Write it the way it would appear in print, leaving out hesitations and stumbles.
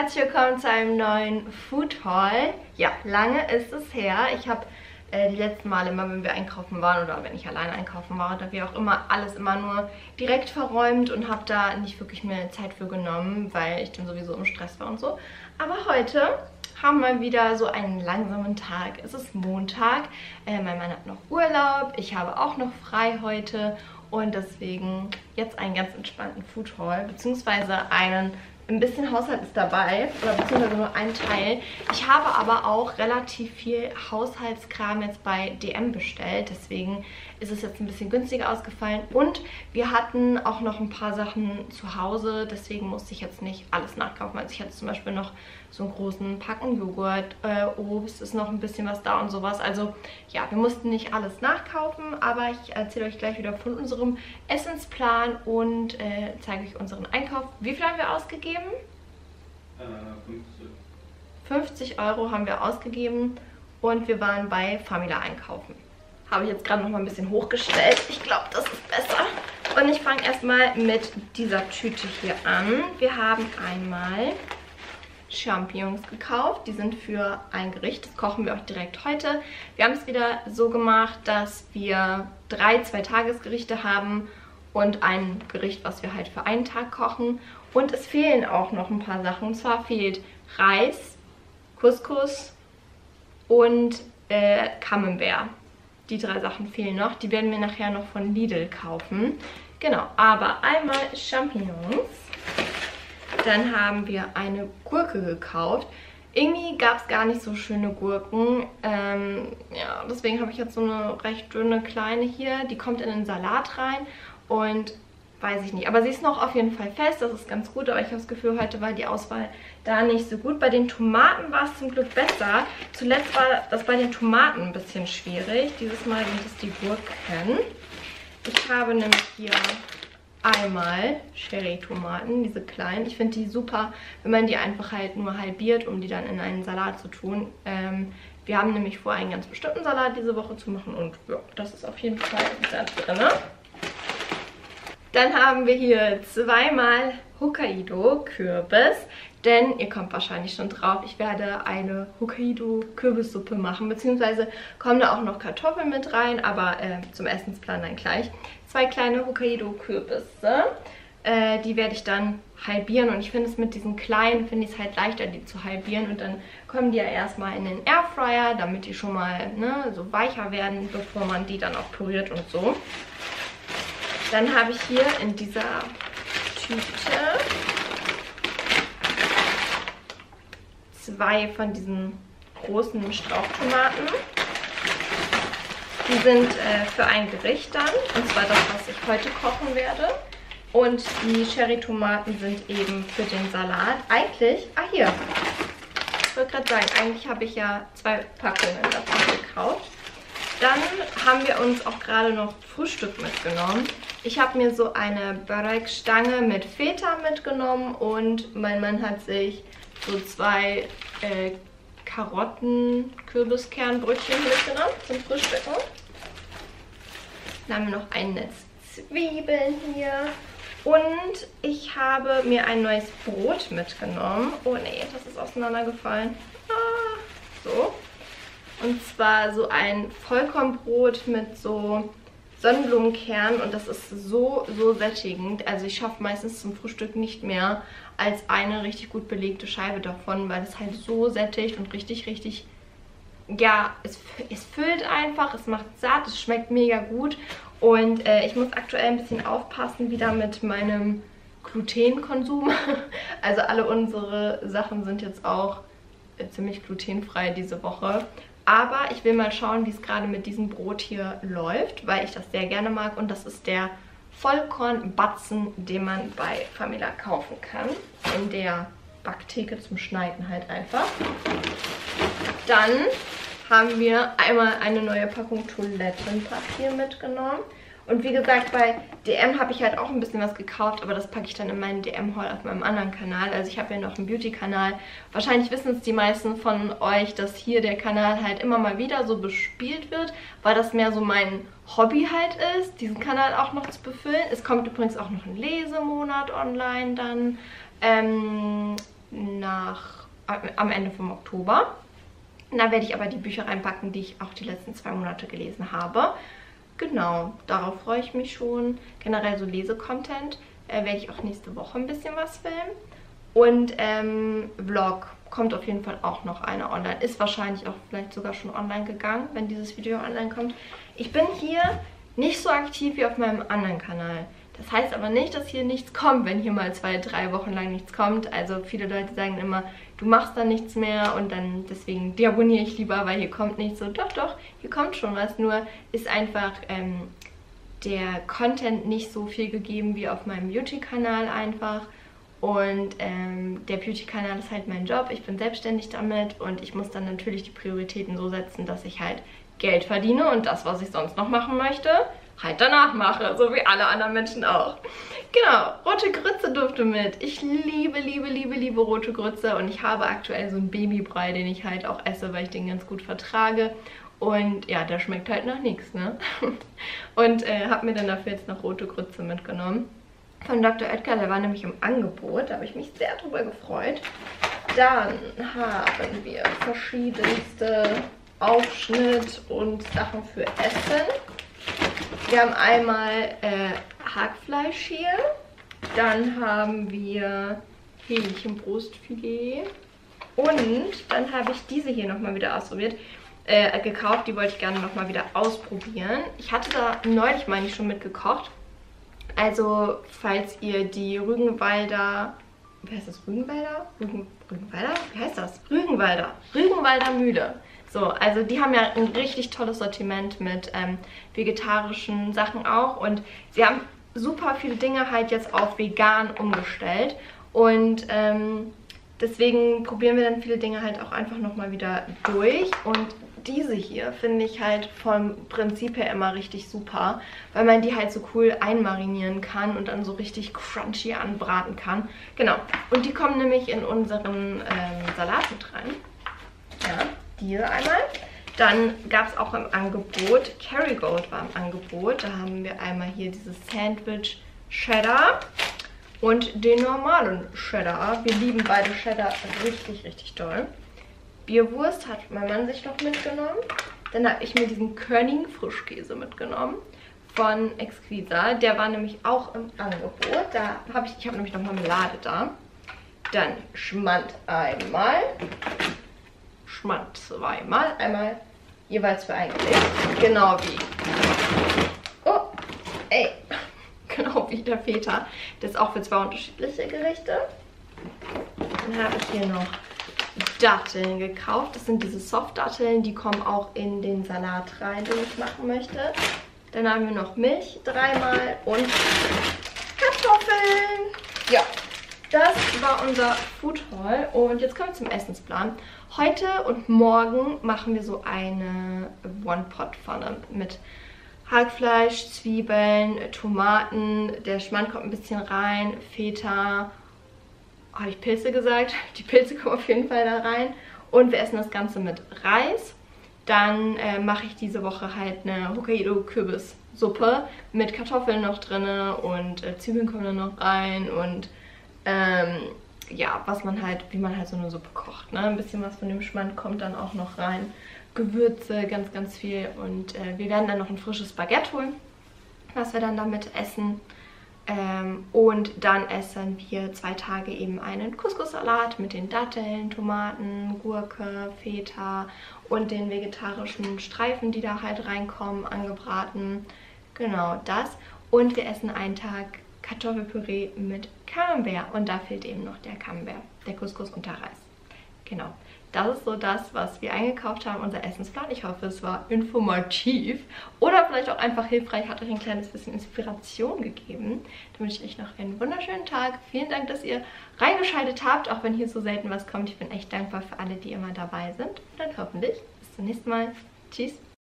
herzlich willkommen zu einem neuen Food Haul. Ja, lange ist es her. Ich habe die letzten Male immer, wenn wir einkaufen waren oder wenn ich alleine einkaufen war oder wie auch immer, alles immer nur direkt verräumt und habe da nicht wirklich mehr Zeit für genommen, weil ich dann sowieso im Stress war und so. Aber heute haben wir wieder so einen langsamen Tag. Es ist Montag, mein Mann hat noch Urlaub, ich habe auch noch frei heute und deswegen jetzt einen ganz entspannten Food Haul, beziehungsweise ein bisschen Haushalt ist dabei, oder beziehungsweise nur ein Teil. Ich habe aber auch relativ viel Haushaltskram jetzt bei DM bestellt, deswegen ist es jetzt ein bisschen günstiger ausgefallen. Und wir hatten auch noch ein paar Sachen zu Hause, deswegen musste ich jetzt nicht alles nachkaufen. Also ich hatte zum Beispiel noch so einen großen Packen Joghurt, Obst, ist noch ein bisschen was da und sowas. Also ja, wir mussten nicht alles nachkaufen, aber ich erzähle euch gleich wieder von unserem Essensplan und zeige euch unseren Einkauf. Wie viel haben wir ausgegeben? 50 Euro haben wir ausgegeben und wir waren bei Famila einkaufen. Habe ich jetzt gerade noch mal ein bisschen hochgestellt. Ich glaube, das ist besser. Und ich fange erstmal mit dieser Tüte hier an. Wir haben einmal Champignons gekauft. Die sind für ein Gericht. Das kochen wir auch direkt heute. Wir haben es wieder so gemacht, dass wir 3 Zwei-Tages-Gerichte haben und ein Gericht, was wir halt für einen Tag kochen. Und es fehlen auch noch ein paar Sachen. Und zwar fehlt Reis, Couscous und Camembert. Die 3 Sachen fehlen noch. Die werden wir nachher noch von Lidl kaufen. Genau, aber einmal Champignons. Dann haben wir eine Gurke gekauft. Irgendwie gab es gar nicht so schöne Gurken. Ja, deswegen habe ich jetzt so eine recht dünne kleine hier. Die kommt in den Salat rein und weiß ich nicht. Aber sie ist noch auf jeden Fall fest, das ist ganz gut. Aber ich habe das Gefühl, heute war die Auswahl da nicht so gut. Bei den Tomaten war es zum Glück besser. Zuletzt war das bei den Tomaten ein bisschen schwierig. Dieses Mal sind es die Gurken. Ich habe nämlich hier einmal Cherry-Tomaten, diese kleinen. Ich finde die super, wenn man die einfach halt nur halbiert, um die dann in einen Salat zu tun. Wir haben nämlich vor, einen ganz bestimmten Salat diese Woche zu machen und ja, das ist auf jeden Fall da drin. Dann haben wir hier zweimal Hokkaido-Kürbis, denn ihr kommt wahrscheinlich schon drauf, ich werde eine Hokkaido-Kürbissuppe machen, beziehungsweise kommen da auch noch Kartoffeln mit rein, aber zum Essensplan dann gleich. 2 kleine Hokkaido-Kürbisse, die werde ich dann halbieren und ich finde es mit diesen kleinen, finde ich es halt leichter, die zu halbieren und dann kommen die ja erstmal in den Airfryer, damit die schon mal so weicher werden, bevor man die dann auch püriert und so. Dann habe ich hier in dieser Tüte 2 von diesen großen Strauchtomaten. Die sind für ein Gericht dann, und zwar das, was ich heute kochen werde. Und die Cherry-Tomaten sind eben für den Salat. Eigentlich, hier, ich wollte gerade sagen, eigentlich habe ich ja 2 Packungen davon gekauft. Dann haben wir uns auch gerade noch Frühstück mitgenommen. Ich habe mir so eine Börek-Stange mit Feta mitgenommen und mein Mann hat sich so 2 Karotten-Kürbiskernbrötchen mitgenommen zum Frühstücken. Dann haben wir noch ein Netz Zwiebeln hier. Und ich habe mir ein neues Brot mitgenommen. Oh nee, das ist auseinandergefallen. So. Und zwar so ein Vollkornbrot mit so Sonnenblumenkernen und das ist so sättigend. Also ich schaffe meistens zum Frühstück nicht mehr als eine richtig gut belegte Scheibe davon, weil es halt so sättigt und richtig, ja, es füllt einfach, es macht satt, es schmeckt mega gut. Und ich muss aktuell ein bisschen aufpassen wieder mit meinem Glutenkonsum. Also alle unsere Sachen sind jetzt auch ziemlich glutenfrei diese Woche. Aber ich will mal schauen, wie es gerade mit diesem Brot hier läuft, weil ich das sehr gerne mag. Und das ist der Vollkornbatzen, den man bei Famila kaufen kann. In der Backtheke zum Schneiden halt einfach. Dann haben wir einmal eine neue Packung Toilettenpapier mitgenommen. Und wie gesagt, bei DM habe ich halt auch ein bisschen was gekauft, aber das packe ich dann in meinen DM-Haul auf meinem anderen Kanal. Also ich habe ja noch einen Beauty-Kanal. Wahrscheinlich wissen es die meisten von euch, dass hier der Kanal halt immer mal wieder so bespielt wird, weil das mehr so mein Hobby halt ist, diesen Kanal auch noch zu befüllen. Es kommt übrigens auch noch ein Lesemonat online dann. am Ende vom Oktober. Da werde ich aber die Bücher reinpacken, die ich auch die letzten 2 Monate gelesen habe. Genau, darauf freue ich mich schon. Generell so Lesecontent werde ich auch nächste Woche ein bisschen was filmen. Und Vlog kommt auf jeden Fall auch noch einer online. Ist wahrscheinlich auch vielleicht sogar schon online gegangen, wenn dieses Video online kommt. Ich bin hier nicht so aktiv wie auf meinem anderen Kanal. Das heißt aber nicht, dass hier nichts kommt, wenn hier mal 2, 3 Wochen lang nichts kommt. Also viele Leute sagen immer, du machst dann nichts mehr und dann deswegen deabonniere ich lieber, weil hier kommt nichts. So, doch, hier kommt schon was. Nur ist einfach der Content nicht so viel gegeben wie auf meinem Beauty-Kanal einfach. Und der Beauty-Kanal ist halt mein Job. Ich bin selbstständig damit und ich muss dann natürlich die Prioritäten so setzen, dass ich halt Geld verdiene und das, was ich sonst noch machen möchte, halt danach mache, so wie alle anderen Menschen auch. Genau, rote Grütze durfte mit. Ich liebe rote Grütze und ich habe aktuell so einen Babybrei, den ich halt auch esse, weil ich den ganz gut vertrage. Und ja, der schmeckt halt nach nichts, ne? Und habe mir dann dafür jetzt noch rote Grütze mitgenommen. Von Dr. Oetker, der war nämlich im Angebot, da habe ich mich sehr drüber gefreut. Dann haben wir verschiedenste Aufschnitt und Sachen für Essen. Wir haben einmal Hackfleisch hier, dann haben wir Hähnchenbrustfilet und dann habe ich diese hier nochmal wieder gekauft, die wollte ich gerne nochmal wieder ausprobieren. Ich hatte da neulich, meine ich, schon mitgekocht. Also, falls ihr die Rügenwalder, wie heißt das, Rügenwalder? Rügenwalder? Wie heißt das? Rügenwalder Mühle. So, also die haben ja ein richtig tolles Sortiment mit vegetarischen Sachen auch und sie haben super viele Dinge halt jetzt auf vegan umgestellt und deswegen probieren wir dann viele Dinge halt auch einfach nochmal wieder durch und diese hier finde ich halt vom Prinzip her immer richtig super, weil man die halt so cool einmarinieren kann und dann so richtig crunchy anbraten kann. Genau, und die kommen nämlich in unseren Salat mit rein. Ja, diese einmal. Dann gab es auch im Angebot, Kerrygold war im Angebot. Da haben wir einmal hier dieses Sandwich Cheddar und den normalen Cheddar. Wir lieben beide Cheddar richtig toll. Bierwurst hat mein Mann sich noch mitgenommen. Dann habe ich mir diesen Körning Frischkäse mitgenommen von Exquisa. Der war nämlich auch im Angebot. Ich habe nämlich noch Marmelade da. Dann Schmand einmal. Schmand zweimal. Einmal jeweils für ein Gericht. Genau wie der Feta. Das ist auch für 2 unterschiedliche Gerichte. Dann habe ich hier noch Datteln gekauft. Das sind diese Soft-Datteln, die kommen auch in den Salat rein, den ich machen möchte. Dann haben wir noch Milch 3-mal und Kartoffeln. Ja, das war unser Food Haul und jetzt kommen wir zum Essensplan. Heute und morgen machen wir so eine One-Pot-Pfanne mit Hackfleisch, Zwiebeln, Tomaten, der Schmand kommt ein bisschen rein, Feta. Habe ich Pilze gesagt? Die Pilze kommen auf jeden Fall da rein. Und wir essen das Ganze mit Reis. Dann mache ich diese Woche halt eine Hokkaido-Kürbissuppe mit Kartoffeln noch drin und Zwiebeln kommen dann noch rein und ja, wie man halt so eine Suppe kocht. Ne? Ein bisschen was von dem Schmand kommt dann auch noch rein. Gewürze, ganz viel. Und wir werden dann noch ein frisches Baguette holen, was wir dann damit essen. Und dann essen wir 2 Tage eben einen Couscous-Salat mit den Datteln, Tomaten, Gurke, Feta und den vegetarischen Streifen, die da halt reinkommen, angebraten. Genau das. Und wir essen einen Tag Kartoffelpüree mit Camembert und da fehlt eben noch der Camembert, der Couscous und der Reis. Genau. Das ist so das, was wir eingekauft haben, unser Essensplan. Ich hoffe, es war informativ oder vielleicht auch einfach hilfreich, hat euch ein kleines bisschen Inspiration gegeben. Dann wünsche ich euch noch einen wunderschönen Tag. Vielen Dank, dass ihr reingeschaltet habt, auch wenn hier so selten was kommt. Ich bin echt dankbar für alle, die immer dabei sind. Und dann hoffentlich bis zum nächsten Mal. Tschüss!